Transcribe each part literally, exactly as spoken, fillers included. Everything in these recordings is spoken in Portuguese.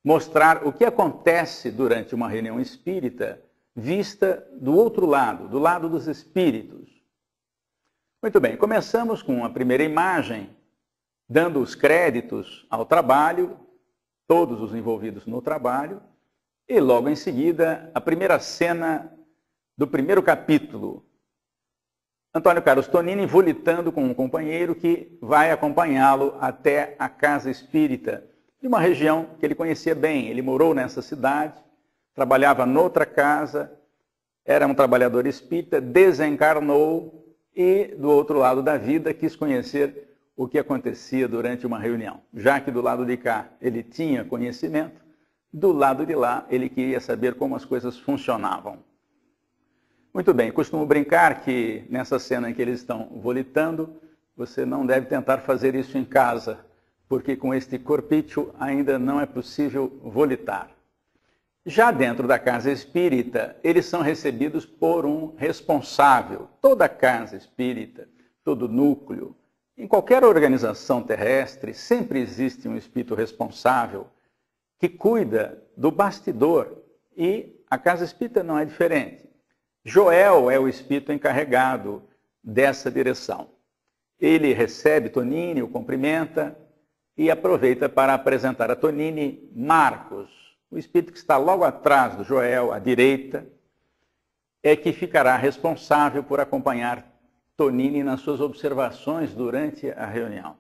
mostrar o que acontece durante uma reunião espírita vista do outro lado, do lado dos espíritos. Muito bem, começamos com a primeira imagem, dando os créditos ao trabalho, todos os envolvidos no trabalho, e logo em seguida, a primeira cena do primeiro capítulo. Antônio Carlos Tonini volitando com um companheiro que vai acompanhá-lo até a casa espírita, de uma região que ele conhecia bem. Ele morou nessa cidade, trabalhava noutra casa, era um trabalhador espírita, desencarnou e, do outro lado da vida, quis conhecer o que acontecia durante uma reunião. Já que do lado de cá ele tinha conhecimento, do lado de lá ele queria saber como as coisas funcionavam. Muito bem, costumo brincar que nessa cena em que eles estão volitando, você não deve tentar fazer isso em casa, porque com este corpício ainda não é possível volitar. Já dentro da casa espírita, eles são recebidos por um responsável. Toda casa espírita, todo núcleo, em qualquer organização terrestre, sempre existe um espírito responsável que cuida do bastidor, e a casa espírita não é diferente. Joel é o espírito encarregado dessa direção. Ele recebe Tonini, o cumprimenta e aproveita para apresentar a Tonini Marcos, o espírito que está logo atrás do Joel, à direita, é que ficará responsável por acompanhar Tonini nas suas observações durante a reunião.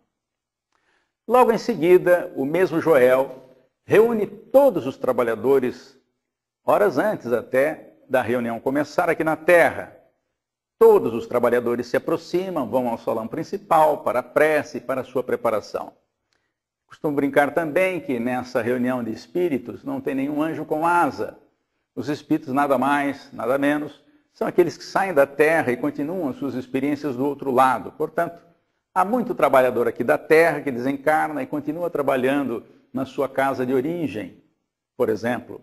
Logo em seguida, o mesmo Joel reúne todos os trabalhadores, horas antes até da reunião começar aqui na Terra. Todos os trabalhadores se aproximam, vão ao salão principal para a prece e para a sua preparação. Costumo brincar também que nessa reunião de espíritos não tem nenhum anjo com asa. Os espíritos, nada mais, nada menos, são aqueles que saem da Terra e continuam suas experiências do outro lado. Portanto, há muito trabalhador aqui da Terra que desencarna e continua trabalhando na sua casa de origem, por exemplo.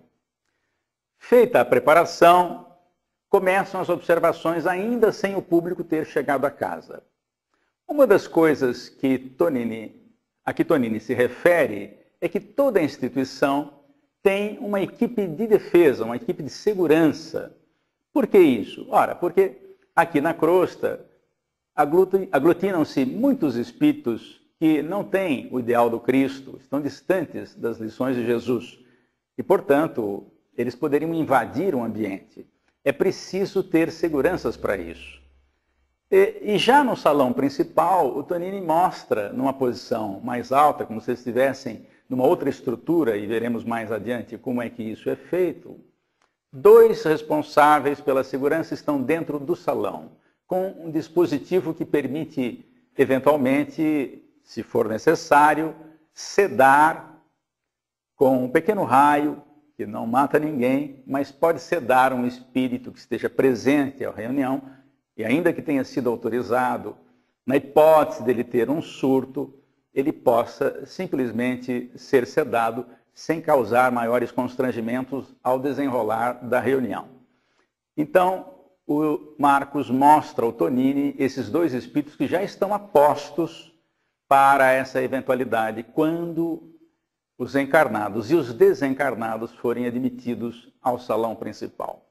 Feita a preparação, começam as observações ainda sem o público ter chegado à casa. Uma das coisas que Tonini, a que Tonini se refere é que toda instituição tem uma equipe de defesa, uma equipe de segurança. Por que isso? Ora, porque aqui na crosta aglutinam-se muitos espíritos que não têm o ideal do Cristo, estão distantes das lições de Jesus e, portanto, eles poderiam invadir o ambiente. É preciso ter seguranças para isso. E, e já no salão principal, o Tonini mostra, numa posição mais alta, como se estivessem numa outra estrutura, e veremos mais adiante como é que isso é feito, dois responsáveis pela segurança estão dentro do salão, com um dispositivo que permite, eventualmente, se for necessário, sedar com um pequeno raio, que não mata ninguém, mas pode sedar um espírito que esteja presente à reunião, e ainda que tenha sido autorizado, na hipótese dele ter um surto, ele possa simplesmente ser sedado sem causar maiores constrangimentos ao desenrolar da reunião. Então, o Marcos mostra ao Tonini esses dois espíritos que já estão apostos para essa eventualidade, quando os encarnados e os desencarnados forem admitidos ao salão principal.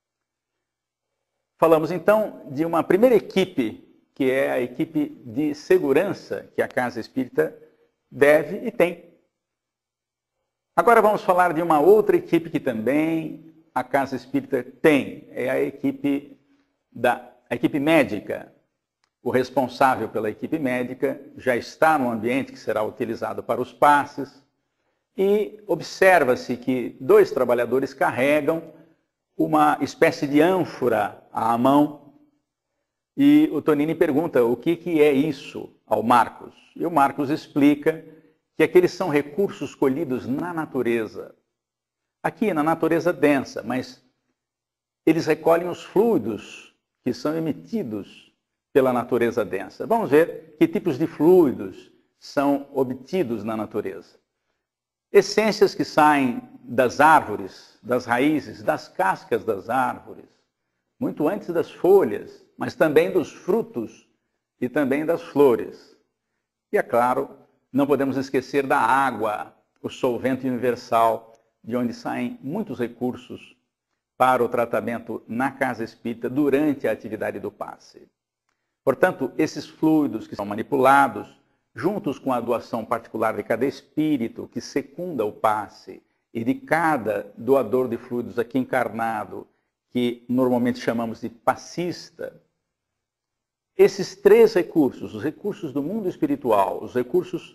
Falamos então de uma primeira equipe, que é a equipe de segurança que a Casa Espírita deve e tem. Agora vamos falar de uma outra equipe que também a Casa Espírita tem, é a equipe, da, a equipe médica. O responsável pela equipe médica já está no ambiente que será utilizado para os passes, e observa-se que dois trabalhadores carregam uma espécie de ânfora à mão, e o Tonini pergunta o que, que é isso ao Marcos. E o Marcos explica que aqueles são recursos colhidos na natureza. Aqui, na natureza densa, mas eles recolhem os fluidos que são emitidos pela natureza densa. Vamos ver que tipos de fluidos são obtidos na natureza. Essências que saem das árvores, das raízes, das cascas das árvores, muito antes das folhas, mas também dos frutos e também das flores. E, é claro, não podemos esquecer da água. o solvente universal, de onde saem muitos recursos para o tratamento na casa espírita durante a atividade do passe. Portanto, esses fluidos que são manipulados, juntos com a doação particular de cada espírito que secunda o passe e de cada doador de fluidos aqui encarnado, que normalmente chamamos de passista, esses três recursos, os recursos do mundo espiritual, os recursos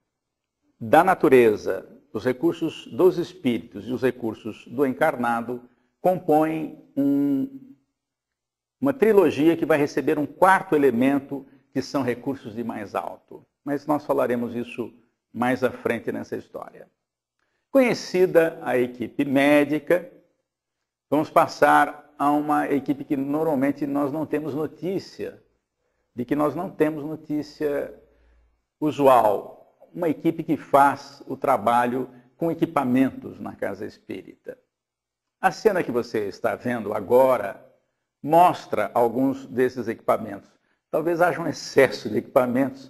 da natureza, os recursos dos espíritos e os recursos do encarnado, compõem um, uma trilogia que vai receber um quarto elemento, que são recursos de mais alto. Mas nós falaremos isso mais à frente nessa história. Conhecida a equipe médica, vamos passar a uma equipe que normalmente nós não temos notícia, de que nós não temos notícia usual. Uma equipe que faz o trabalho com equipamentos na casa espírita. A cena que você está vendo agora mostra alguns desses equipamentos. Talvez haja um excesso de equipamentos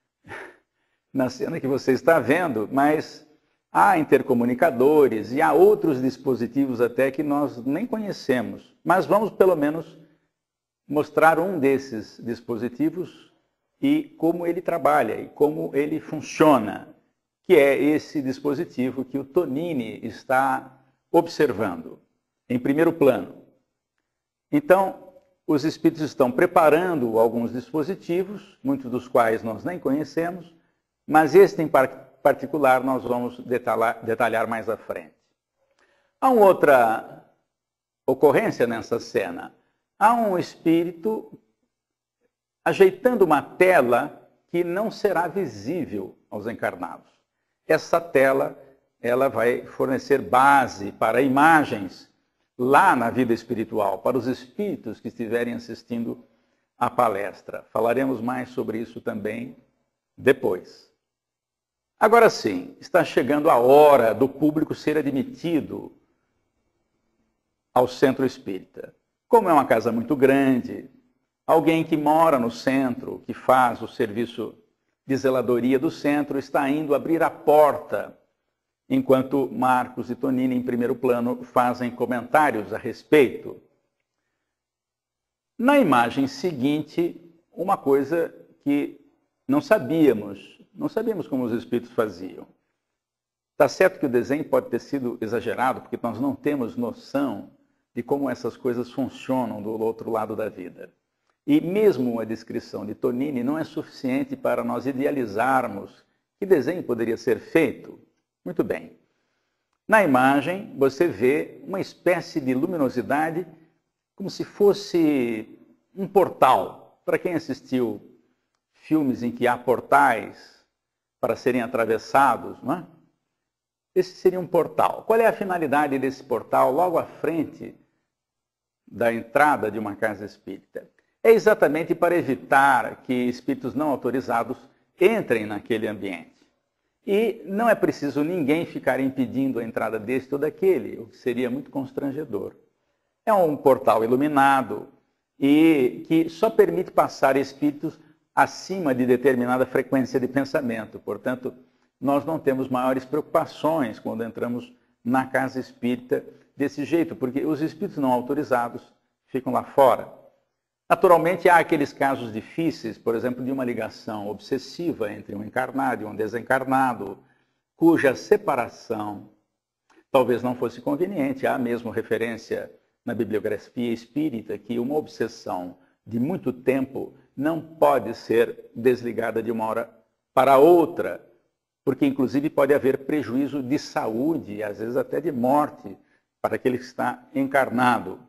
na cena que você está vendo, mas há intercomunicadores e há outros dispositivos até que nós nem conhecemos. Mas vamos pelo menos mostrar um desses dispositivos e como ele trabalha e como ele funciona, que é esse dispositivo que o Tonini está observando, em primeiro plano. Então, os espíritos estão preparando alguns dispositivos, muitos dos quais nós nem conhecemos, mas este em particular nós vamos detalhar, detalhar mais à frente. Há uma outra ocorrência nessa cena. Há um espírito ajeitando uma tela que não será visível aos encarnados. Essa tela, ela vai fornecer base para imagens lá na vida espiritual, para os espíritos que estiverem assistindo à palestra. Falaremos mais sobre isso também depois. Agora sim, está chegando a hora do público ser admitido ao centro espírita. Como é uma casa muito grande, alguém que mora no centro, que faz o serviço de zeladoria do centro, está indo abrir a porta, enquanto Marcos e Tonini, em primeiro plano, fazem comentários a respeito. Na imagem seguinte, uma coisa que não sabíamos, não sabíamos como os espíritos faziam. Está certo que o desenho pode ter sido exagerado, porque nós não temos noção de como essas coisas funcionam do outro lado da vida. E mesmo a descrição de Tonini não é suficiente para nós idealizarmos que desenho poderia ser feito. Muito bem. Na imagem, você vê uma espécie de luminosidade como se fosse um portal. Para quem assistiu filmes em que há portais para serem atravessados, não é? Esse seria um portal. Qual é a finalidade desse portal logo à frente da entrada de uma casa espírita? É exatamente para evitar que espíritos não autorizados entrem naquele ambiente. E não é preciso ninguém ficar impedindo a entrada deste ou daquele, o que seria muito constrangedor. É um portal iluminado e que só permite passar espíritos acima de determinada frequência de pensamento. Portanto, nós não temos maiores preocupações quando entramos na casa espírita desse jeito, porque os espíritos não autorizados ficam lá fora. Naturalmente, há aqueles casos difíceis, por exemplo, de uma ligação obsessiva entre um encarnado e um desencarnado, cuja separação talvez não fosse conveniente. Há mesmo referência na bibliografia espírita que uma obsessão de muito tempo não pode ser desligada de uma hora para outra, porque inclusive pode haver prejuízo de saúde e às vezes até de morte para aquele que está encarnado.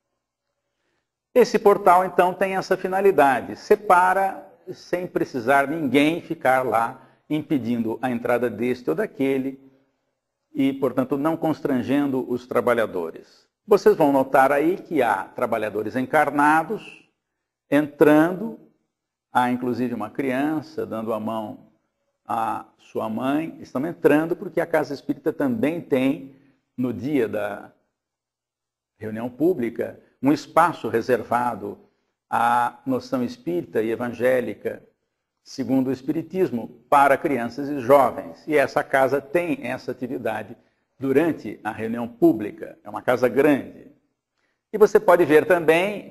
Esse portal, então, tem essa finalidade. Separa sem precisar ninguém ficar lá impedindo a entrada deste ou daquele e, portanto, não constrangendo os trabalhadores. Vocês vão notar aí que há trabalhadores encarnados entrando, há inclusive uma criança dando a mão à sua mãe, estão entrando porque a Casa Espírita também tem, no dia da reunião pública, um espaço reservado à noção espírita e evangélica segundo o Espiritismo, para crianças e jovens. E essa casa tem essa atividade durante a reunião pública. É uma casa grande. E você pode ver também,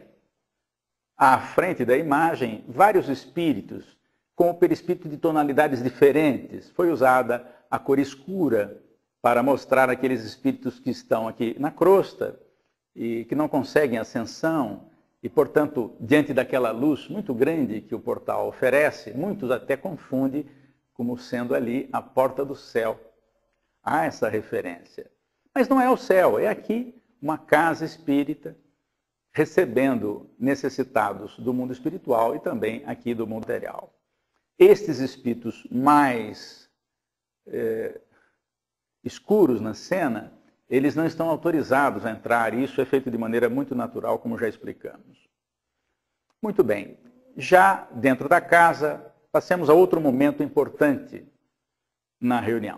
à frente da imagem, vários espíritos, com o perispírito de tonalidades diferentes. Foi usada a cor escura para mostrar aqueles espíritos que estão aqui na crosta e que não conseguem ascensão, e, portanto, diante daquela luz muito grande que o portal oferece, muitos até confundem como sendo ali a porta do céu. Há essa referência. Mas não é o céu, é aqui uma casa espírita, recebendo necessitados do mundo espiritual e também aqui do mundo material. Estes espíritos mais é, escuros na cena, eles não estão autorizados a entrar, e isso é feito de maneira muito natural, como já explicamos. Muito bem, já dentro da casa, passemos a outro momento importante na reunião.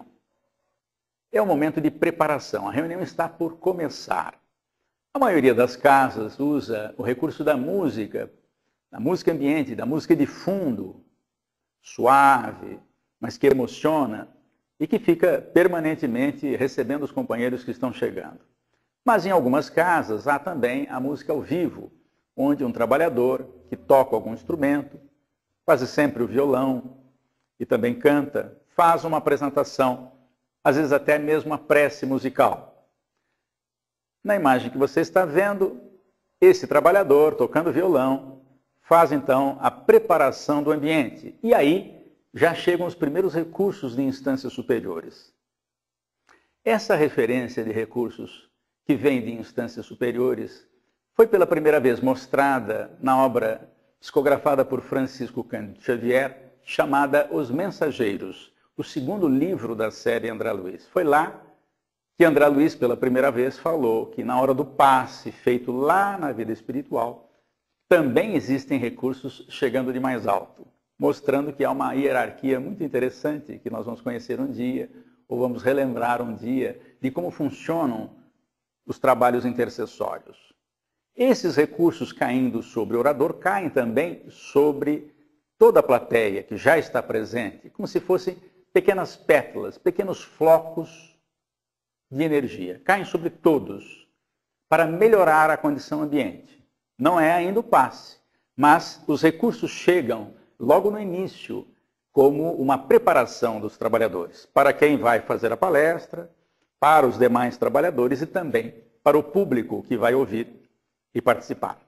É o momento de preparação, a reunião está por começar. A maioria das casas usa o recurso da música, da música ambiente, da música de fundo, suave, mas que emociona, e que fica permanentemente recebendo os companheiros que estão chegando. Mas em algumas casas há também a música ao vivo, onde um trabalhador que toca algum instrumento, quase sempre o violão, e também canta, faz uma apresentação, às vezes até mesmo a prece musical. Na imagem que você está vendo, esse trabalhador tocando violão faz então a preparação do ambiente. E aí já chegam os primeiros recursos de instâncias superiores. Essa referência de recursos que vem de instâncias superiores foi pela primeira vez mostrada na obra psicografada por Francisco Cândido Xavier, chamada Os Mensageiros, o segundo livro da série André Luiz. Foi lá que André Luiz, pela primeira vez, falou que na hora do passe feito lá na vida espiritual, também existem recursos chegando de mais alto, mostrando que há uma hierarquia muito interessante que nós vamos conhecer um dia, ou vamos relembrar um dia, de como funcionam os trabalhos intercessórios. Esses recursos caindo sobre o orador caem também sobre toda a plateia que já está presente, como se fossem pequenas pétalas, pequenos flocos de energia. Caem sobre todos para melhorar a condição ambiente. Não é ainda o passe, mas os recursos chegam logo no início, como uma preparação dos trabalhadores, para quem vai fazer a palestra, para os demais trabalhadores e também para o público que vai ouvir e participar.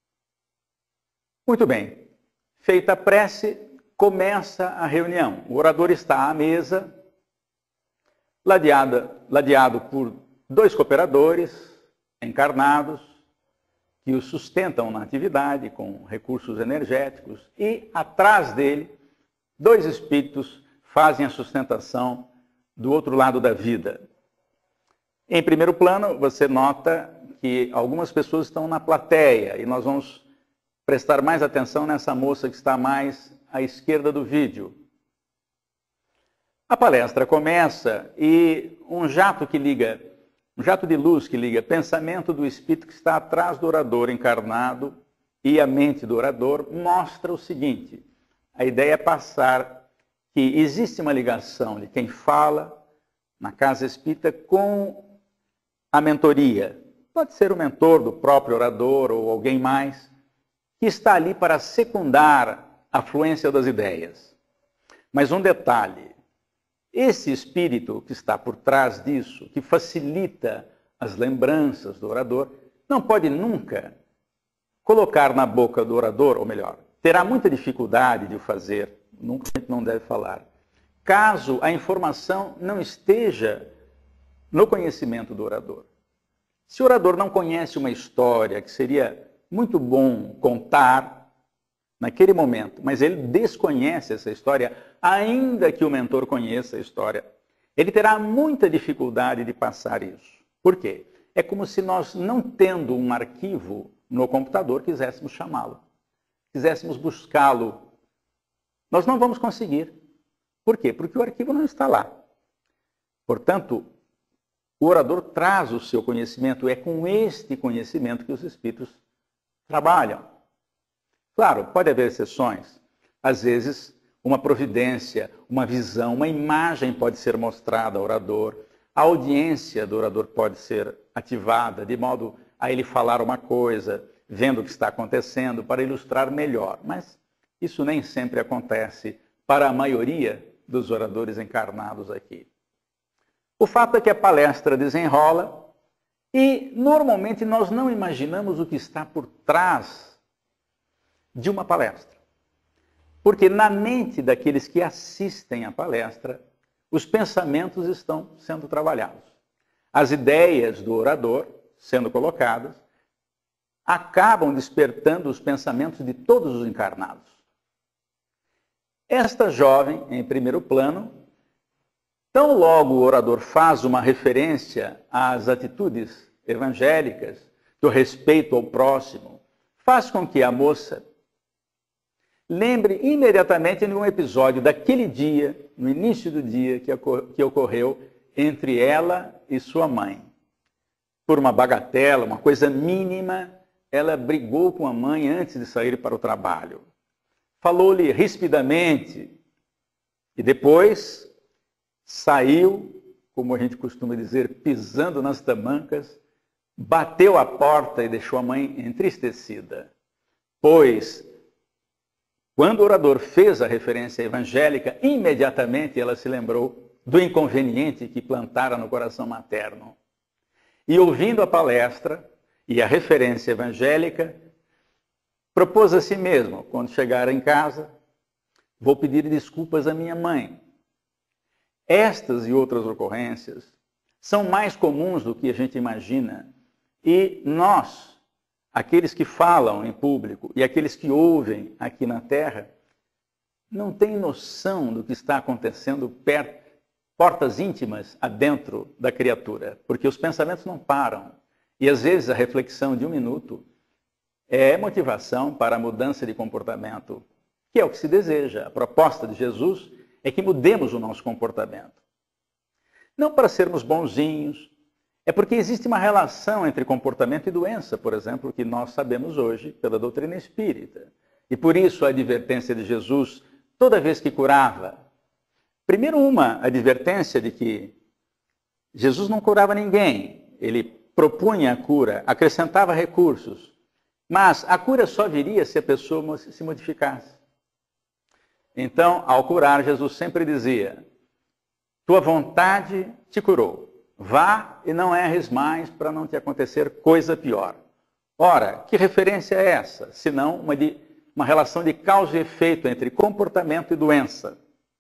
Muito bem, feita a prece, começa a reunião. O orador está à mesa, ladeado, ladeado por dois cooperadores encarnados, que o sustentam na atividade com recursos energéticos, e atrás dele, dois espíritos fazem a sustentação do outro lado da vida. Em primeiro plano, você nota que algumas pessoas estão na plateia, e nós vamos prestar mais atenção nessa moça que está mais à esquerda do vídeo. A palestra começa e um jato que liga Um jato de luz que liga pensamento do espírito que está atrás do orador encarnado e a mente do orador mostra o seguinte: a ideia é passar que existe uma ligação de quem fala na casa espírita com a mentoria. Pode ser o mentor do próprio orador ou alguém mais que está ali para secundar a fluência das ideias. Mas um detalhe: esse espírito que está por trás disso, que facilita as lembranças do orador, não pode nunca colocar na boca do orador, ou melhor, terá muita dificuldade de o fazer, nunca não deve falar, caso a informação não esteja no conhecimento do orador. Se o orador não conhece uma história que seria muito bom contar naquele momento, mas ele desconhece essa história, ainda que o mentor conheça a história, ele terá muita dificuldade de passar isso. Por quê? É como se nós, não tendo um arquivo no computador, quiséssemos chamá-lo, quiséssemos buscá-lo. Nós não vamos conseguir. Por quê? Porque o arquivo não está lá. Portanto, o orador traz o seu conhecimento, é com este conhecimento que os espíritos trabalham. Claro, pode haver exceções. Às vezes, uma providência, uma visão, uma imagem pode ser mostrada ao orador, a audiência do orador pode ser ativada, de modo a ele falar uma coisa, vendo o que está acontecendo, para ilustrar melhor. Mas isso nem sempre acontece para a maioria dos oradores encarnados aqui. O fato é que a palestra desenrola e, normalmente, nós não imaginamos o que está por trás de uma palestra. Porque na mente daqueles que assistem à palestra, os pensamentos estão sendo trabalhados. As ideias do orador, sendo colocadas, acabam despertando os pensamentos de todos os encarnados. Esta jovem, em primeiro plano, tão logo o orador faz uma referência às atitudes evangélicas, do respeito ao próximo, faz com que a moça lembre imediatamente de um episódio daquele dia, no início do dia, que ocorreu entre ela e sua mãe. Por uma bagatela, uma coisa mínima, ela brigou com a mãe antes de sair para o trabalho. Falou-lhe rispidamente e depois saiu, como a gente costuma dizer, pisando nas tamancas, bateu a porta e deixou a mãe entristecida. Pois, quando o orador fez a referência evangélica, imediatamente ela se lembrou do inconveniente que plantara no coração materno. E ouvindo a palestra e a referência evangélica, propôs a si mesmo, quando chegar em casa, vou pedir desculpas à minha mãe. Estas e outras ocorrências são mais comuns do que a gente imagina. E nós, aqueles que falam em público e aqueles que ouvem aqui na Terra, não têm noção do que está acontecendo perto, portas íntimas adentro da criatura, porque os pensamentos não param. E às vezes a reflexão de um minuto é motivação para a mudança de comportamento, que é o que se deseja. A proposta de Jesus é que mudemos o nosso comportamento. Não para sermos bonzinhos, é porque existe uma relação entre comportamento e doença, por exemplo, que nós sabemos hoje pela doutrina espírita. E por isso a advertência de Jesus, toda vez que curava, primeiro uma advertência de que Jesus não curava ninguém, ele propunha a cura, acrescentava recursos, mas a cura só viria se a pessoa se modificasse. Então, ao curar, Jesus sempre dizia, tua vontade te curou. Vá e não erres mais para não te acontecer coisa pior. Ora, que referência é essa? Senão uma, de, uma relação de causa e efeito entre comportamento e doença.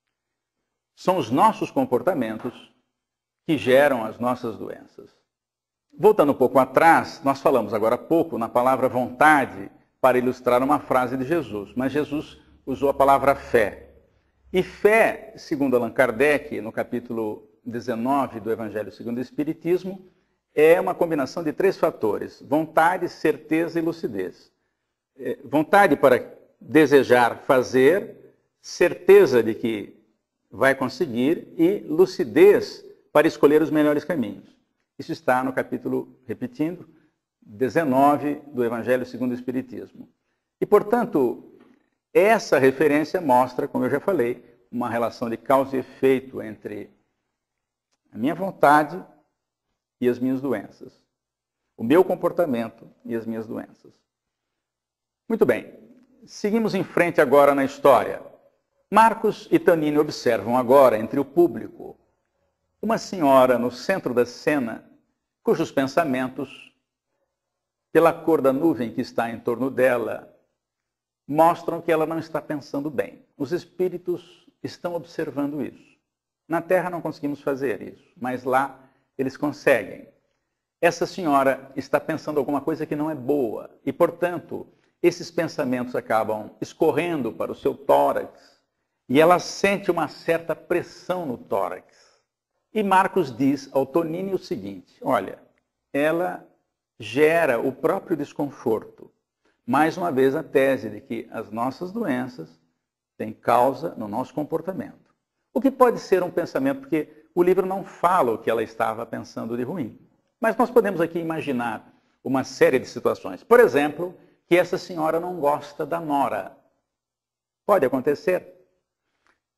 São os nossos comportamentos que geram as nossas doenças. Voltando um pouco atrás, nós falamos agora há pouco na palavra vontade para ilustrar uma frase de Jesus, mas Jesus usou a palavra fé. E fé, segundo Allan Kardec, no capítulo dezenove do Evangelho segundo o Espiritismo, é uma combinação de três fatores: vontade, certeza e lucidez. É, vontade para desejar fazer, certeza de que vai conseguir e lucidez para escolher os melhores caminhos. Isso está no capítulo, repetindo, dezenove do Evangelho segundo o Espiritismo. E, portanto, essa referência mostra, como eu já falei, uma relação de causa e efeito entre a minha vontade e as minhas doenças. O meu comportamento e as minhas doenças. Muito bem. Seguimos em frente agora na história. Marcos e Tanini observam agora, entre o público, uma senhora no centro da cena, cujos pensamentos, pela cor da nuvem que está em torno dela, mostram que ela não está pensando bem. Os espíritos estão observando isso. Na Terra não conseguimos fazer isso, mas lá eles conseguem. Essa senhora está pensando alguma coisa que não é boa e, portanto, esses pensamentos acabam escorrendo para o seu tórax e ela sente uma certa pressão no tórax. E Marcos diz ao Tonini o seguinte, olha, ela gera o próprio desconforto. Mais uma vez a tese de que as nossas doenças têm causa no nosso comportamento. O que pode ser um pensamento, porque o livro não fala o que ela estava pensando de ruim. Mas nós podemos aqui imaginar uma série de situações. Por exemplo, que essa senhora não gosta da nora. Pode acontecer.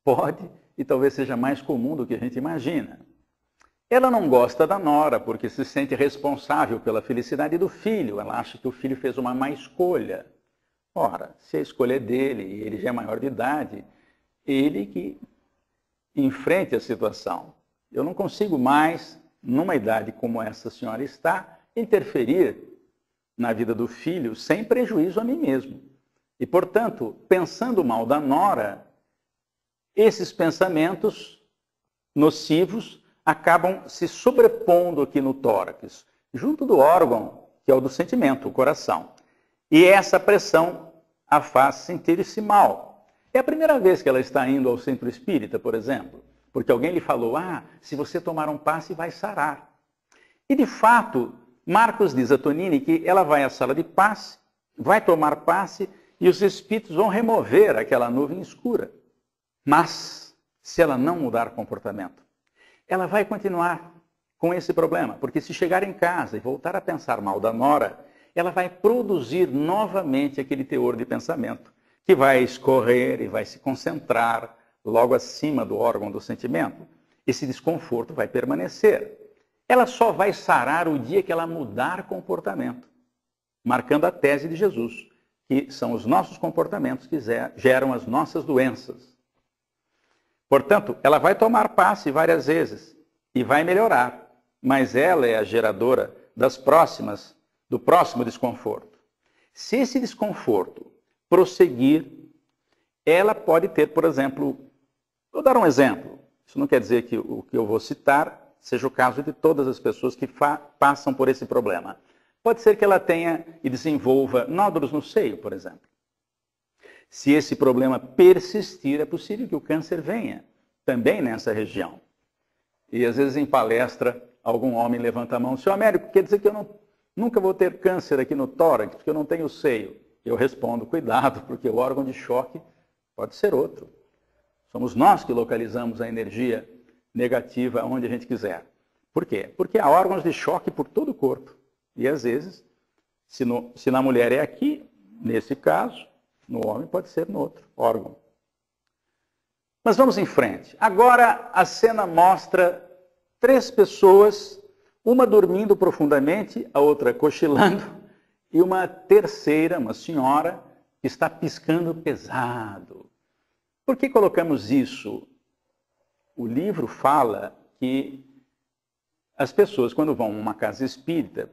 Pode, e talvez seja mais comum do que a gente imagina. Ela não gosta da nora porque se sente responsável pela felicidade do filho. Ela acha que o filho fez uma má escolha. Ora, se a escolha é dele e ele já é maior de idade, ele que enfrente a situação. Eu não consigo mais, numa idade como essa senhora está, interferir na vida do filho sem prejuízo a mim mesmo. E, portanto, pensando mal da nora, esses pensamentos nocivos acabam se sobrepondo aqui no tórax, junto do órgão, que é o do sentimento, o coração. E essa pressão a faz sentir-se mal. É a primeira vez que ela está indo ao centro espírita, por exemplo, porque alguém lhe falou, ah, se você tomar um passe vai sarar. E de fato, Marcos diz a Tonini que ela vai à sala de passe, vai tomar passe e os espíritos vão remover aquela nuvem escura. Mas, se ela não mudar comportamento, ela vai continuar com esse problema, porque se chegar em casa e voltar a pensar mal da nora, ela vai produzir novamente aquele teor de pensamento, que vai escorrer e vai se concentrar logo acima do órgão do sentimento. Esse desconforto vai permanecer. Ela só vai sarar o dia que ela mudar comportamento, marcando a tese de Jesus, que são os nossos comportamentos que geram as nossas doenças. Portanto, ela vai tomar passe várias vezes e vai melhorar, mas ela é a geradora das próximas, do próximo desconforto. Se esse desconforto prosseguir, ela pode ter, por exemplo, vou dar um exemplo, isso não quer dizer que o que eu vou citar seja o caso de todas as pessoas que passam por esse problema. Pode ser que ela tenha e desenvolva nódulos no seio, por exemplo. Se esse problema persistir, é possível que o câncer venha também nessa região. E às vezes em palestra, algum homem levanta a mão, senhor Américo, quer dizer que eu não, nunca vou ter câncer aqui no tórax, porque eu não tenho seio. Eu respondo, cuidado, porque o órgão de choque pode ser outro. Somos nós que localizamos a energia negativa onde a gente quiser. Por quê? Porque há órgãos de choque por todo o corpo. E às vezes, se, no, se na mulher é aqui, nesse caso, no homem pode ser no outro órgão. Mas vamos em frente. Agora a cena mostra três pessoas, uma dormindo profundamente, a outra cochilando, e uma terceira, uma senhora, que está piscando pesado. Por que colocamos isso? O livro fala que as pessoas, quando vão a uma casa espírita,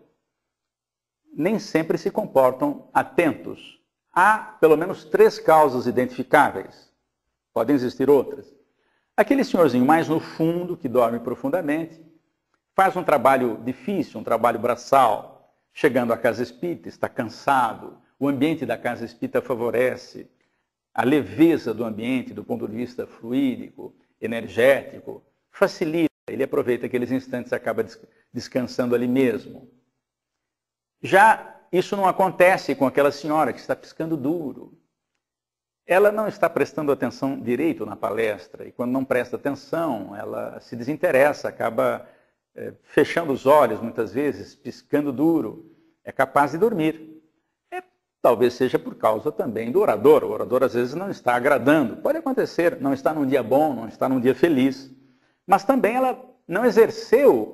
nem sempre se comportam atentos. Há pelo menos três causas identificáveis. Podem existir outras. Aquele senhorzinho mais no fundo, que dorme profundamente, faz um trabalho difícil, um trabalho braçal, chegando à casa espírita, está cansado, o ambiente da casa espírita favorece, a leveza do ambiente, do ponto de vista fluídico, energético, facilita, ele aproveita aqueles instantes e acaba descansando ali mesmo. Já isso não acontece com aquela senhora que está piscando duro. Ela não está prestando atenção direito na palestra, e quando não presta atenção, ela se desinteressa, acaba é, fechando os olhos muitas vezes, piscando duro, é capaz de dormir. É, talvez seja por causa também do orador. O orador às vezes não está agradando. Pode acontecer, não está num dia bom, não está num dia feliz. Mas também ela não exerceu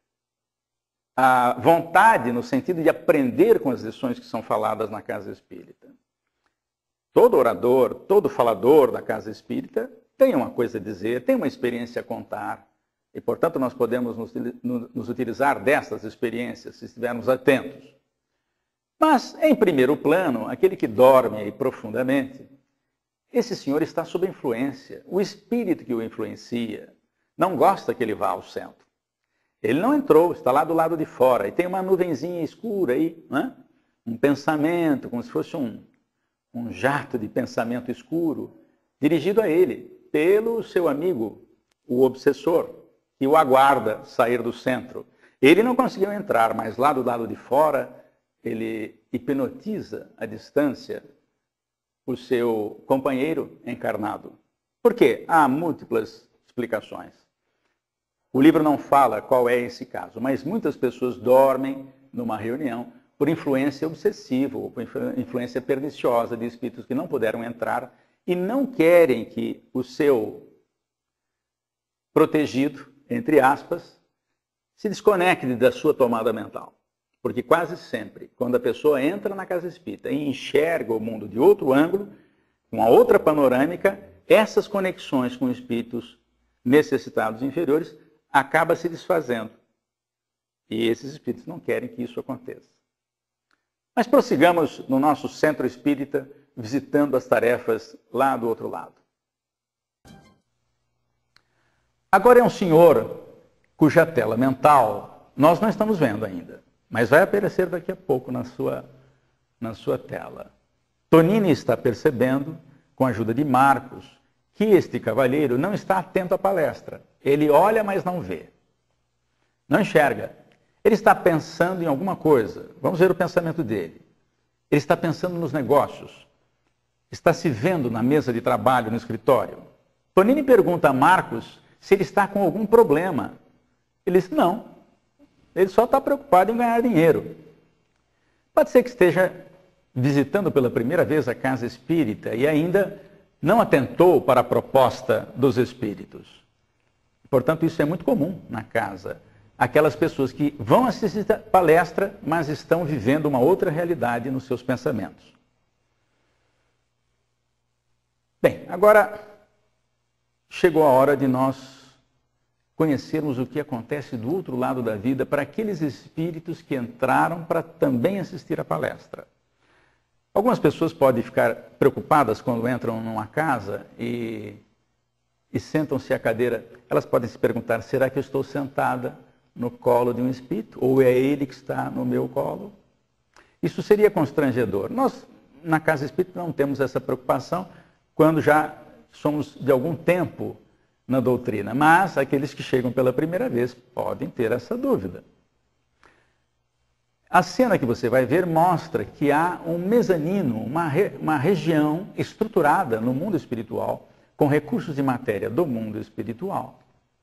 a vontade no sentido de aprender com as lições que são faladas na casa espírita. Todo orador, todo falador da casa espírita tem uma coisa a dizer, tem uma experiência a contar. E, portanto, nós podemos nos, nos utilizar dessas experiências se estivermos atentos. Mas, em primeiro plano, aquele que dorme aí profundamente, esse senhor está sob influência. O espírito que o influencia não gosta que ele vá ao centro. Ele não entrou, está lá do lado de fora. E tem uma nuvenzinha escura aí, né? Um pensamento, como se fosse um, um jato de pensamento escuro, dirigido a ele, pelo seu amigo, o obsessor, que o aguarda sair do centro. Ele não conseguiu entrar, mas lá do lado de fora, ele hipnotiza à distância o seu companheiro encarnado. Por quê? Há múltiplas explicações. O livro não fala qual é esse caso, mas muitas pessoas dormem numa reunião por influência obsessiva ou por influência perniciosa de espíritos que não puderam entrar e não querem que o seu protegido, entre aspas, se desconecte da sua tomada mental. Porque quase sempre, quando a pessoa entra na casa espírita e enxerga o mundo de outro ângulo, uma outra panorâmica, essas conexões com espíritos necessitados inferiores acabam se desfazendo. E esses espíritos não querem que isso aconteça. Mas prossigamos no nosso centro espírita, visitando as tarefas lá do outro lado. Agora é um senhor cuja tela mental nós não estamos vendo ainda, mas vai aparecer daqui a pouco na sua, na sua tela. Tonini está percebendo, com a ajuda de Marcos, que este cavalheiro não está atento à palestra. Ele olha, mas não vê. Não enxerga. Ele está pensando em alguma coisa. Vamos ver o pensamento dele. Ele está pensando nos negócios. Está se vendo na mesa de trabalho, no escritório. Tonini pergunta a Marcos se ele está com algum problema. Ele diz, não. Ele só está preocupado em ganhar dinheiro. Pode ser que esteja visitando pela primeira vez a casa espírita e ainda não atentou para a proposta dos espíritos. Portanto, isso é muito comum na casa. Aquelas pessoas que vão assistir a palestra, mas estão vivendo uma outra realidade nos seus pensamentos. Bem, agora chegou a hora de nós conhecermos o que acontece do outro lado da vida para aqueles espíritos que entraram para também assistir a palestra. Algumas pessoas podem ficar preocupadas quando entram numa casa e, e sentam-se à cadeira. Elas podem se perguntar, será que eu estou sentada no colo de um espírito? Ou é ele que está no meu colo? Isso seria constrangedor. Nós, na casa espírita, não temos essa preocupação quando já somos de algum tempo na doutrina. Mas aqueles que chegam pela primeira vez podem ter essa dúvida. A cena que você vai ver mostra que há um mezanino, uma, re, uma região estruturada no mundo espiritual, com recursos de matéria do mundo espiritual,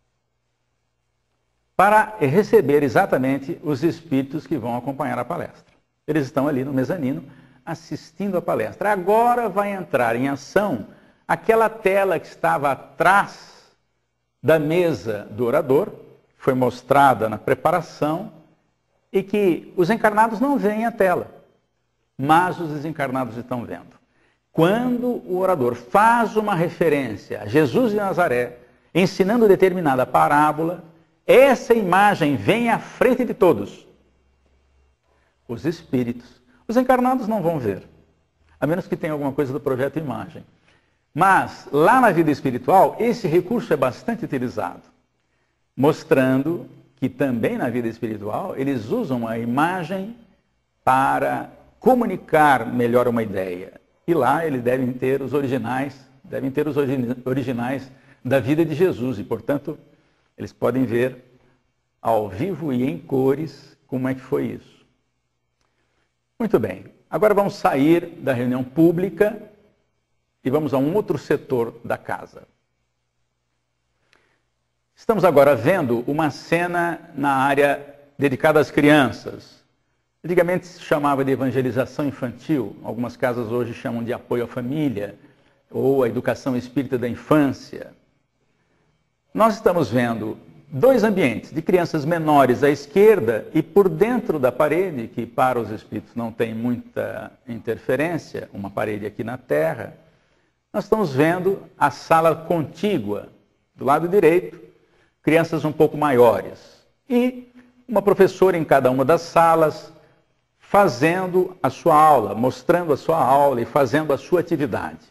para receber exatamente os espíritos que vão acompanhar a palestra. Eles estão ali no mezanino, assistindo a palestra. Agora vai entrar em ação aquela tela que estava atrás da mesa do orador, foi mostrada na preparação, e que os encarnados não veem a tela, mas os desencarnados estão vendo. Quando o orador faz uma referência a Jesus de Nazaré, ensinando determinada parábola, essa imagem vem à frente de todos. Os espíritos. Os encarnados não vão ver, a menos que tenha alguma coisa do projeto imagem. Mas, lá na vida espiritual, esse recurso é bastante utilizado, mostrando que também na vida espiritual eles usam a imagem para comunicar melhor uma ideia. E lá eles devem ter os originais, devem ter os originais da vida de Jesus. E, portanto, eles podem ver ao vivo e em cores como é que foi isso. Muito bem. Agora vamos sair da reunião pública e vamos a um outro setor da casa. Estamos agora vendo uma cena na área dedicada às crianças. Antigamente se chamava de evangelização infantil, algumas casas hoje chamam de apoio à família, ou a educação espírita da infância. Nós estamos vendo dois ambientes de crianças menores à esquerda e por dentro da parede, que para os espíritos não tem muita interferência, uma parede aqui na terra, nós estamos vendo a sala contígua, do lado direito, crianças um pouco maiores. E uma professora em cada uma das salas, fazendo a sua aula, mostrando a sua aula e fazendo a sua atividade.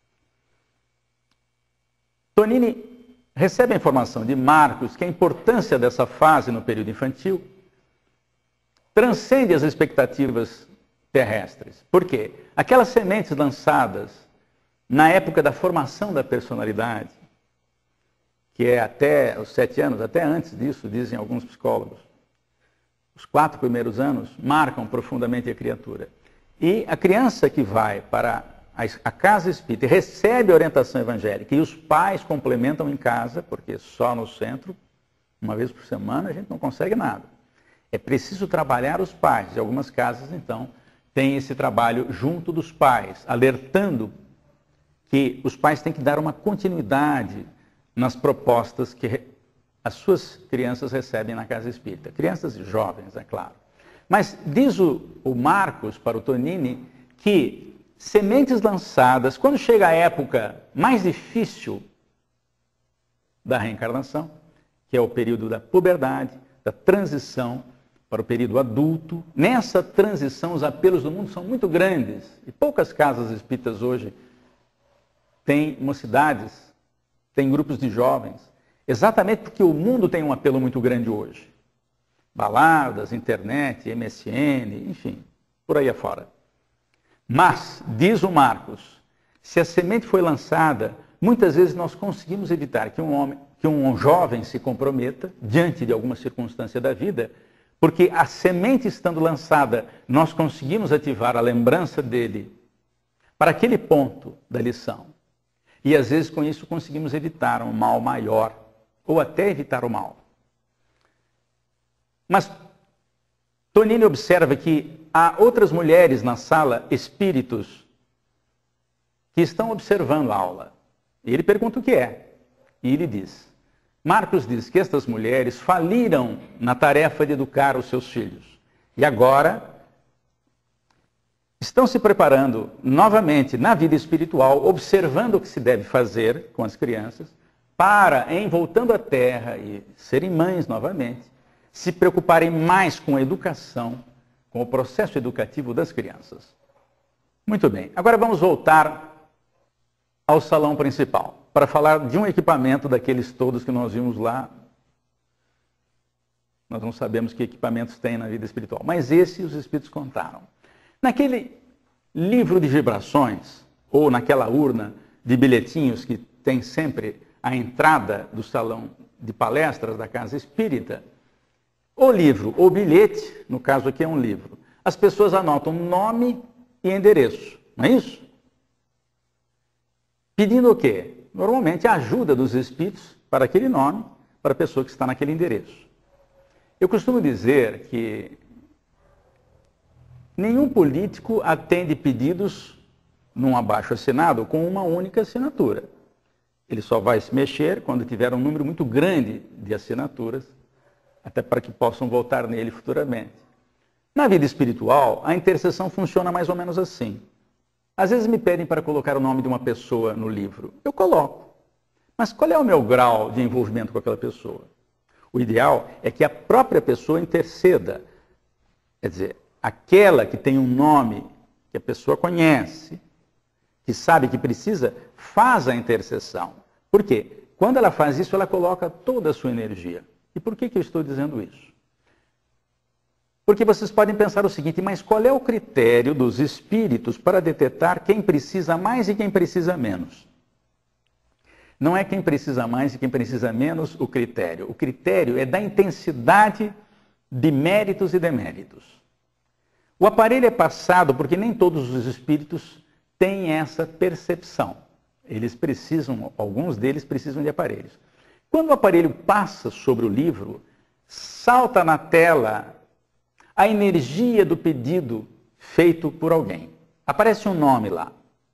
Tonini recebe a informação de Marcos que a importância dessa fase no período infantil transcende as expectativas terrestres. Por quê? Aquelas sementes lançadas na época da formação da personalidade, que é até os sete anos, até antes disso, dizem alguns psicólogos. Os quatro primeiros anos marcam profundamente a criatura. E a criança que vai para a casa espírita e recebe a orientação evangélica, e os pais complementam em casa, porque só no centro, uma vez por semana, a gente não consegue nada. É preciso trabalhar os pais. E algumas casas, então, têm esse trabalho junto dos pais, alertando que os pais têm que dar uma continuidade nas propostas que as suas crianças recebem na casa espírita. Crianças e jovens, é claro. Mas diz o, o Marcos para o Tonini que sementes lançadas, quando chega a época mais difícil da reencarnação, que é o período da puberdade, da transição para o período adulto, nessa transição os apelos do mundo são muito grandes e poucas casas espíritas hoje têm mocidades, têm grupos de jovens, exatamente porque o mundo tem um apelo muito grande hoje. Baladas, internet, M S N, enfim, por aí afora. Mas, diz o Marcos, se a semente foi lançada, muitas vezes nós conseguimos evitar que um homem, que um jovem se comprometa diante de alguma circunstância da vida, porque a semente estando lançada, nós conseguimos ativar a lembrança dele para aquele ponto da lição. E às vezes com isso conseguimos evitar um mal maior, ou até evitar o mal. Mas Tonini observa que há outras mulheres na sala, espíritos, que estão observando a aula. E ele pergunta o que é. E ele diz, Marcos diz que estas mulheres faliram na tarefa de educar os seus filhos. E agora estão se preparando novamente na vida espiritual, observando o que se deve fazer com as crianças, para, em voltando à Terra e serem mães novamente, se preocuparem mais com a educação, com o processo educativo das crianças. Muito bem, agora vamos voltar ao salão principal, para falar de um equipamento daqueles todos que nós vimos lá. Nós não sabemos que equipamentos tem na vida espiritual, mas esse os espíritos contaram. Naquele livro de vibrações, ou naquela urna de bilhetinhos que tem sempre a entrada do salão de palestras da casa espírita, o livro ou bilhete, no caso aqui é um livro, as pessoas anotam nome e endereço, não é isso? Pedindo o quê? Normalmente a ajuda dos espíritos para aquele nome, para a pessoa que está naquele endereço. Eu costumo dizer que nenhum político atende pedidos num abaixo-assinado com uma única assinatura. Ele só vai se mexer quando tiver um número muito grande de assinaturas, até para que possam voltar nele futuramente. Na vida espiritual, a intercessão funciona mais ou menos assim. Às vezes me pedem para colocar o nome de uma pessoa no livro. Eu coloco. Mas qual é o meu grau de envolvimento com aquela pessoa? O ideal é que a própria pessoa interceda. Quer dizer, aquela que tem um nome que a pessoa conhece, que sabe que precisa, faz a intercessão. Por quê? Quando ela faz isso, ela coloca toda a sua energia. E por que que eu estou dizendo isso? Porque vocês podem pensar o seguinte, mas qual é o critério dos espíritos para detectar quem precisa mais e quem precisa menos? Não é quem precisa mais e quem precisa menos o critério. O critério é da intensidade de méritos e deméritos. O aparelho é passado porque nem todos os espíritos têm essa percepção. Eles precisam, alguns deles precisam de aparelhos. Quando o aparelho passa sobre o livro, salta na tela a energia do pedido feito por alguém. Aparece um nome lá.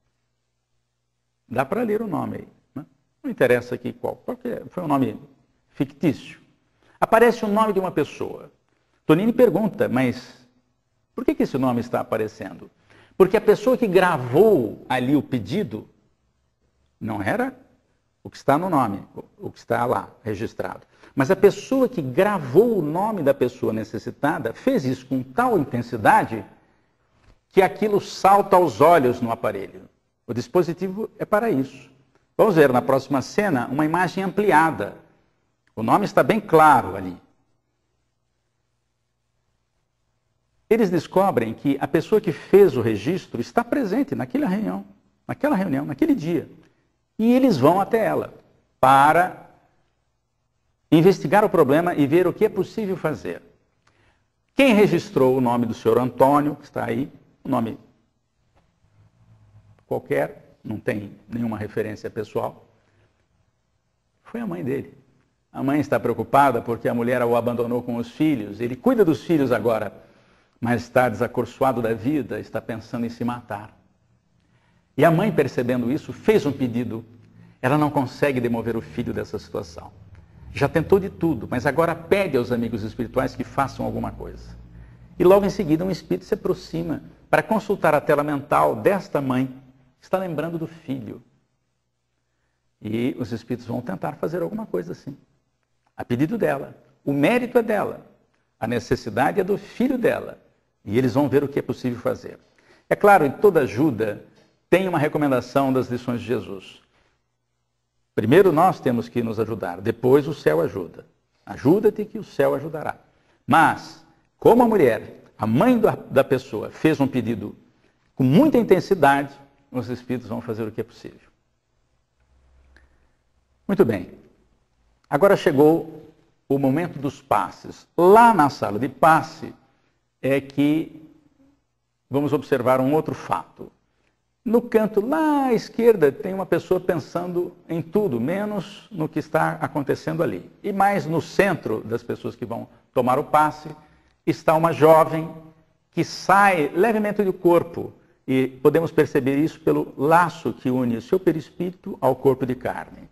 Dá para ler o nome aí. Né? Não interessa aqui qual, porque foi um nome fictício. Aparece o nome de uma pessoa. Tonini pergunta, mas por que que esse nome está aparecendo? Porque a pessoa que gravou ali o pedido não era o que está no nome, o que está lá registrado. Mas a pessoa que gravou o nome da pessoa necessitada fez isso com tal intensidade que aquilo salta aos olhos no aparelho. O dispositivo é para isso. Vamos ver na próxima cena uma imagem ampliada. O nome está bem claro ali. Eles descobrem que a pessoa que fez o registro está presente naquela reunião, naquela reunião, naquele dia. E eles vão até ela para investigar o problema e ver o que é possível fazer. Quem registrou o nome do senhor Antônio, que está aí, um nome qualquer, não tem nenhuma referência pessoal, foi a mãe dele. A mãe está preocupada porque a mulher o abandonou com os filhos. Ele cuida dos filhos agora, mas está desacorçoado da vida, está pensando em se matar. E a mãe, percebendo isso, fez um pedido. Ela não consegue demover o filho dessa situação. Já tentou de tudo, mas agora pede aos amigos espirituais que façam alguma coisa. E logo em seguida um espírito se aproxima para consultar a tela mental desta mãe, que está lembrando do filho. E os espíritos vão tentar fazer alguma coisa assim, a pedido dela. O mérito é dela, a necessidade é do filho dela. E eles vão ver o que é possível fazer. É claro, em toda ajuda tem uma recomendação das lições de Jesus. Primeiro nós temos que nos ajudar, depois o céu ajuda. Ajuda-te que o céu ajudará. Mas, como a mulher, a mãe da pessoa, fez um pedido com muita intensidade, os espíritos vão fazer o que é possível. Muito bem. Agora chegou o momento dos passes. Lá na sala de passe é que vamos observar um outro fato. No canto lá à esquerda tem uma pessoa pensando em tudo, menos no que está acontecendo ali. E mais no centro das pessoas que vão tomar o passe está uma jovem que sai levemente do corpo. E podemos perceber isso pelo laço que une o seu perispírito ao corpo de carne.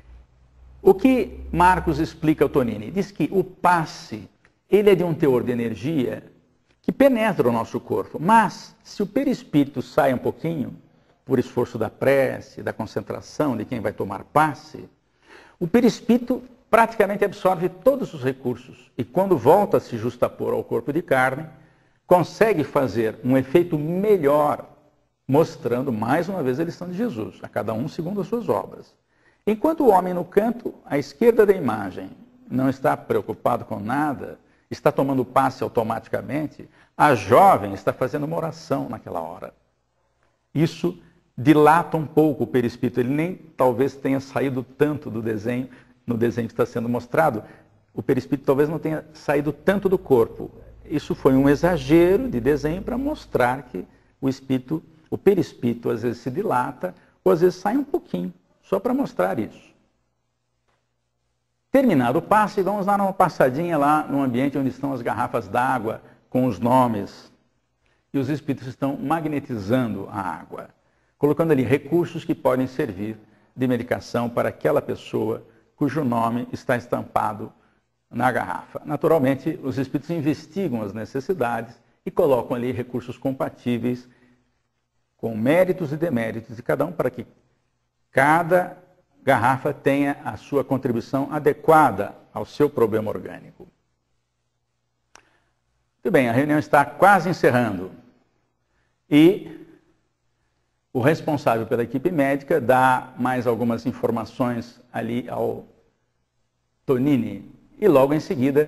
O que Marcos explica ao Tonini? Diz que o passe, ele é de um teor de energia que penetra o nosso corpo. Mas, se o perispírito sai um pouquinho, por esforço da prece, da concentração de quem vai tomar passe, o perispírito praticamente absorve todos os recursos. E quando volta a se justapor ao corpo de carne, consegue fazer um efeito melhor, mostrando mais uma vez a lição de Jesus, a cada um segundo as suas obras. Enquanto o homem no canto, à esquerda da imagem, não está preocupado com nada, está tomando passe automaticamente, a jovem está fazendo uma oração naquela hora. Isso dilata um pouco o perispírito, ele nem talvez tenha saído tanto do desenho, no desenho que está sendo mostrado, o perispírito talvez não tenha saído tanto do corpo. Isso foi um exagero de desenho para mostrar que o espírito, o perispírito às vezes se dilata, ou às vezes sai um pouquinho, só para mostrar isso. Terminado o passe, vamos dar uma passadinha lá no ambiente onde estão as garrafas d'água com os nomes. E os espíritos estão magnetizando a água, colocando ali recursos que podem servir de medicação para aquela pessoa cujo nome está estampado na garrafa. Naturalmente, os espíritos investigam as necessidades e colocam ali recursos compatíveis com méritos e deméritos de cada um para que cada garrafa tenha a sua contribuição adequada ao seu problema orgânico. Muito bem, a reunião está quase encerrando. E o responsável pela equipe médica dá mais algumas informações ali ao Tonini. E logo em seguida,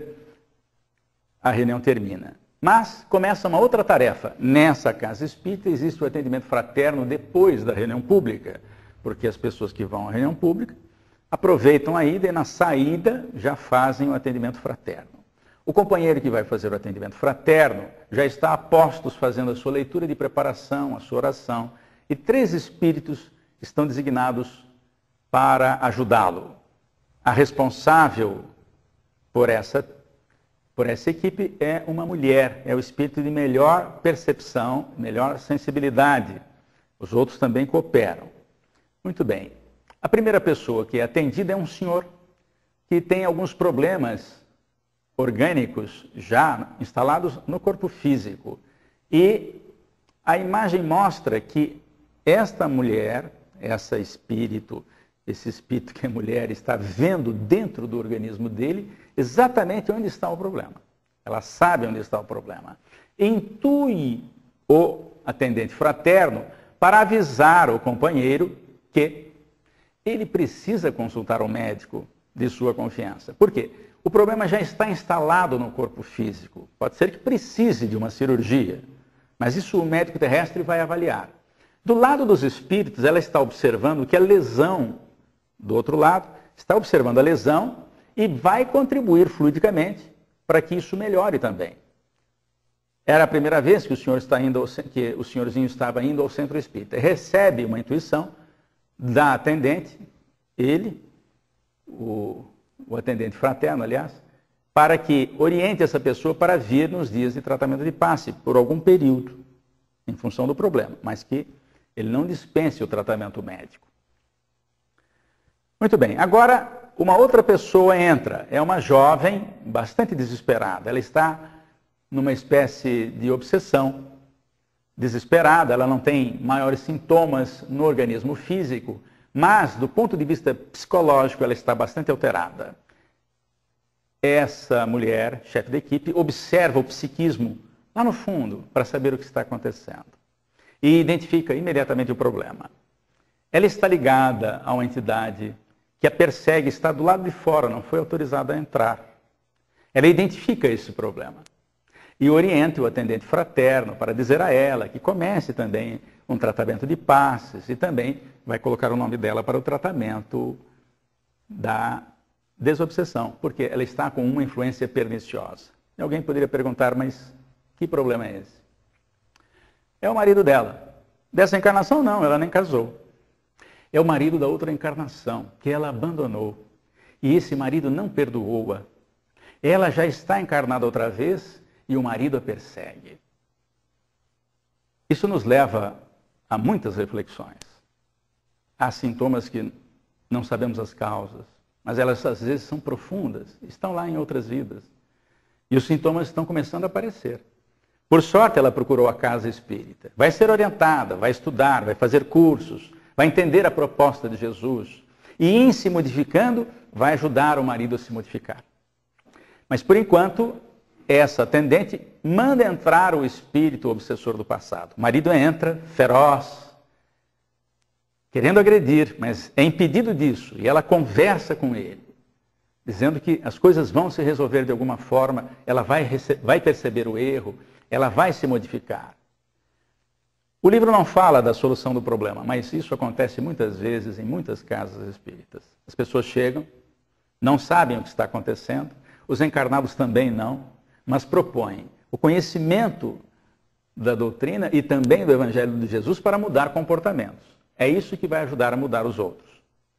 a reunião termina. Mas começa uma outra tarefa. Nessa casa espírita existe o atendimento fraterno depois da reunião pública, porque as pessoas que vão à reunião pública aproveitam a ida e na saída já fazem o atendimento fraterno. O companheiro que vai fazer o atendimento fraterno já está a postos fazendo a sua leitura de preparação, a sua oração, e três espíritos estão designados para ajudá-lo. A responsável por essa, por essa equipe é uma mulher, é o espírito de melhor percepção, melhor sensibilidade. Os outros também cooperam. Muito bem. A primeira pessoa que é atendida é um senhor que tem alguns problemas orgânicos já instalados no corpo físico. E a imagem mostra que esta mulher, essa espírito, esse espírito que é mulher, está vendo dentro do organismo dele exatamente onde está o problema. Ela sabe onde está o problema. Intui o atendente fraterno para avisar o companheiro que ele precisa consultar o médico de sua confiança. Por quê? O problema já está instalado no corpo físico. Pode ser que precise de uma cirurgia, mas isso o médico terrestre vai avaliar. Do lado dos espíritos, ela está observando que a lesão, do outro lado, está observando a lesão e vai contribuir fluidicamente para que isso melhore também. Era a primeira vez que o, senhor está indo ao, que o senhorzinho estava indo ao centro espírita. Recebe uma intuição da atendente, ele, o, o atendente fraterno, aliás, para que oriente essa pessoa para vir nos dias de tratamento de passe, por algum período, em função do problema, mas que Ele não dispense o tratamento médico. Muito bem, agora uma outra pessoa entra, é uma jovem bastante desesperada. Ela está numa espécie de obsessão, desesperada, ela não tem maiores sintomas no organismo físico, mas do ponto de vista psicológico ela está bastante alterada. Essa mulher, chefe de equipe, observa o psiquismo lá no fundo para saber o que está acontecendo e identifica imediatamente o problema. Ela está ligada a uma entidade que a persegue, está do lado de fora, não foi autorizada a entrar. Ela identifica esse problema e orienta o atendente fraterno para dizer a ela que comece também um tratamento de passes e também vai colocar o nome dela para o tratamento da desobsessão, porque ela está com uma influência perniciosa. E alguém poderia perguntar, mas que problema é esse? É o marido dela. Dessa encarnação não, ela nem casou. É o marido da outra encarnação, que ela abandonou. E esse marido não perdoou-a. Ela já está encarnada outra vez e o marido a persegue. Isso nos leva a muitas reflexões. Há sintomas que não sabemos as causas, mas elas às vezes são profundas, estão lá em outras vidas. E os sintomas estão começando a aparecer. Por sorte, ela procurou a casa espírita. Vai ser orientada, vai estudar, vai fazer cursos, vai entender a proposta de Jesus. E em se modificando, vai ajudar o marido a se modificar. Mas por enquanto, essa atendente manda entrar o espírito obsessor do passado. O marido entra, feroz, querendo agredir, mas é impedido disso. E ela conversa com ele, dizendo que as coisas vão se resolver de alguma forma, ela vai, vai perceber o erro, ela vai se modificar. O livro não fala da solução do problema, mas isso acontece muitas vezes em muitas casas espíritas. As pessoas chegam, não sabem o que está acontecendo, os encarnados também não, mas propõem o conhecimento da doutrina e também do Evangelho de Jesus para mudar comportamentos. É isso que vai ajudar a mudar os outros.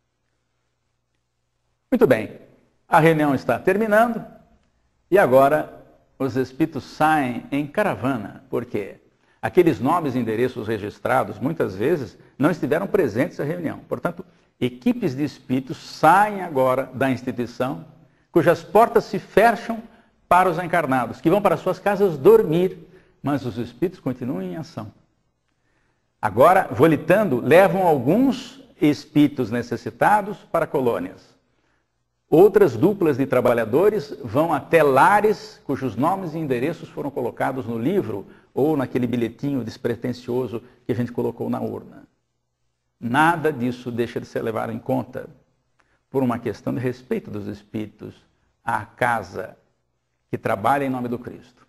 Muito bem, a reunião está terminando e agora os espíritos saem em caravana. Por quê? Aqueles nomes e endereços registrados, muitas vezes, não estiveram presentes na reunião. Portanto, equipes de espíritos saem agora da instituição, cujas portas se fecham para os encarnados, que vão para suas casas dormir, mas os espíritos continuam em ação. Agora, volitando, levam alguns espíritos necessitados para colônias. Outras duplas de trabalhadores vão até lares cujos nomes e endereços foram colocados no livro ou naquele bilhetinho despretensioso que a gente colocou na urna. Nada disso deixa de ser levado em conta por uma questão de respeito dos espíritos à casa que trabalha em nome do Cristo.